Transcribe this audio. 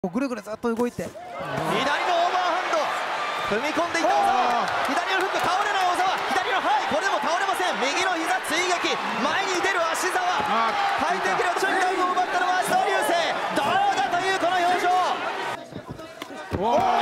ぐるぐるずっと動いて、 左のオーバーハンド踏み込んでいった小沢、左のフック倒れない小沢、左のはいこれでも倒れません。右の膝追撃、前に出る芦澤、回転機のちょいダウンを奪ったのは芦澤流星。どうだというこの表情。